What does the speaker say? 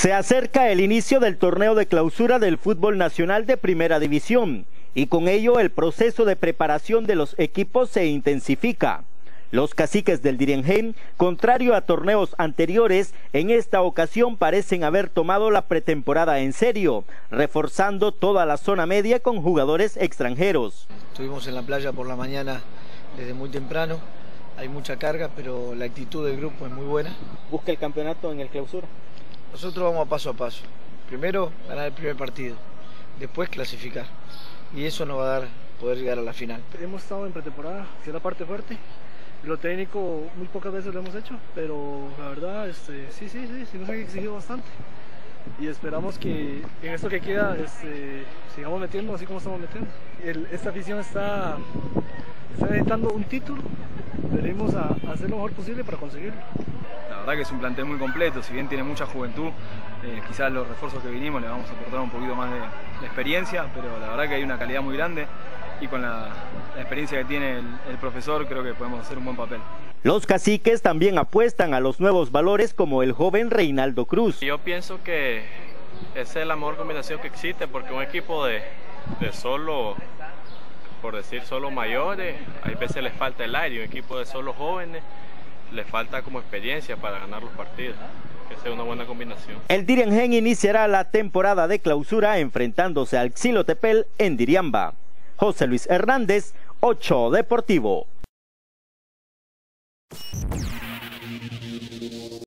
Se acerca el inicio del torneo de clausura del fútbol nacional de primera división y con ello el proceso de preparación de los equipos se intensifica. Los caciques del Diriengen, contrario a torneos anteriores, en esta ocasión parecen haber tomado la pretemporada en serio, reforzando toda la zona media con jugadores extranjeros. Estuvimos en la playa por la mañana desde muy temprano, hay mucha carga, pero la actitud del grupo es muy buena. ¿Busca el campeonato en el clausura? Nosotros vamos paso a paso. Primero ganar el primer partido, después clasificar. Y eso nos va a dar poder llegar a la final. Hemos estado en pretemporada, que es la parte fuerte. Lo técnico muy pocas veces lo hemos hecho, pero la verdad sí nos han exigido bastante. Y esperamos que en esto que queda sigamos metiendo así como estamos metiendo. Esta afición está necesitando un título, venimos a hacer lo mejor posible para conseguirlo. La verdad que es un plantel muy completo, si bien tiene mucha juventud, quizás los refuerzos que vinimos le vamos a aportar un poquito más de experiencia, pero la verdad que hay una calidad muy grande y con la experiencia que tiene el profesor creo que podemos hacer un buen papel. Los caciques también apuestan a los nuevos valores como el joven Reinaldo Cruz. Yo pienso que esa es la mejor combinación que existe porque un equipo de solo, por decir solo mayores, a veces les falta el aire, un equipo de solo jóvenes le falta como experiencia para ganar los partidos. Esa es una buena combinación. El Diriengen iniciará la temporada de clausura enfrentándose al Xilotepel en Diriamba. José Luis Hernández, 8 Deportivo.